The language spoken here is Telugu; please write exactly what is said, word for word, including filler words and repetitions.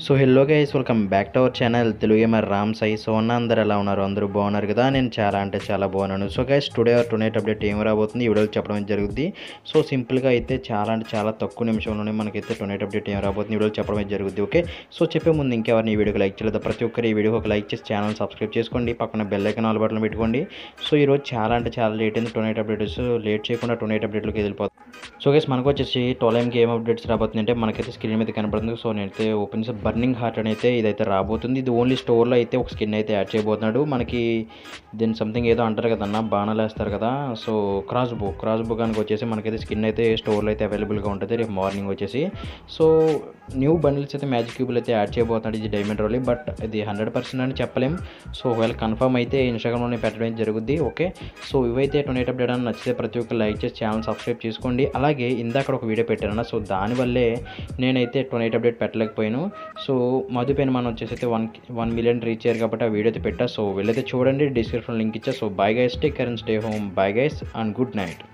So hello guys, welcome back to our channel Telugu gamer Ram Sai. So అన్న అందరు ఎలా ఉన్నారు? అందరూ బాగున్నారు కదా? నేను చాలా అంటే చాలా బాగున్నాను. So guys, today or tonight update ఏం రాబోతుంది ఈ వీడియోలో చెప్పడం జరుగుతుంది. సో సింపుల్గా అయితే చాలా అంటే చాలా తక్కువ నిమిషంలోనే మనకైతే టునైట్ అప్డేట్ ఏం రాబోతుంది ఈ వీడియోలో చెప్పడం జరుగుతుంది. ఓకే, సో చెప్పే ముందు ఇంకెవరిని ఈ వీడియోకి లైక్ చేయలేదు, ప్రతి ఒక్కరు ఈ వీడియోకి ఒక లైక్ చేసి ఛానల్ సబ్స్క్రైబ్ చేసుకోండి, పక్కన బెల్ ఐకాన్ ఆల్ బటన్ పెట్టుకోండి. సో ఈరోజు చాలా అంటే చాలా లేట్ అయింది టునైట్ అప్డేట్స్. లేట్ చేయకుండా టునైట్ అప్డేట్లోకి వెళ్ళిపోతుంది. సో గైస్, మనకు వచ్చేసి ట్వెల్వ్ ఎంకి ఏం అప్డేట్స్ రాబోతుంది అంటే మనకైతే స్క్రీన్ మీద కనబడుతుంది. సో నేనైతే ఓపెన్ చేసి బర్నింగ్ హార్ట్ అని అయితే ఇదైతే రాబోతుంది. ఇది ఓన్లీ స్టోర్లో అయితే ఒక స్కిన్ అయితే యాడ్ చేయబోతున్నాడు. మనకి దీని సంథింగ్ ఏదో అంటారు కదన్న, బాణాలు వేస్తారు కదా. సో క్రాస్ బో క్రాస్ బో కనుక వచ్చేసి మనకైతే స్కిన్ అయితే స్టోర్లో అయితే అవైలబుల్గా ఉంటుంది రేపు మార్నింగ్ వచ్చేసి. సో న్యూ బండిల్స్ అయితే మ్యాజిక్ క్యూబుల్ అయితే యాడ్ చేయబోతున్నాడు ఇది డైమండ్ రోలీ, బట్ ఇది హండ్రెడ్ పర్సెంట్ అని చెప్పలేం. సో ఒకవేళ కన్ఫర్మ్ అయితే ఇన్స్టాగ్రామ్లోనే పెట్టడం జరుగుద్ది. ఓకే, సో ఇవైతే ట్వంటీ అప్డేట్ అని నచ్చితే ప్రతి ఒక్క లైక్ చేసి ఛానల్ సబ్స్క్రైబ్ చేసుకోండి. అలాగే ఇందాక ఒక వీడియో పెట్టారన్న, సో దానివల్లే నేనైతే ట్వంటీ అప్డేట్ పెట్టలేకపోయాను. సో మధు పెన్ మనం వచ్చేసి అయితే వన్ వన్ మిలియన్ రీచ్ అయ్యారు కాబట్టి ఆ వీడియో అయితే పెట్టా. సో వెళ్ళైతే చూడండి, డిస్క్రిప్షన్ లింక్ ఇచ్చా. So bye guys, take care and stay home. Bye guys and good night.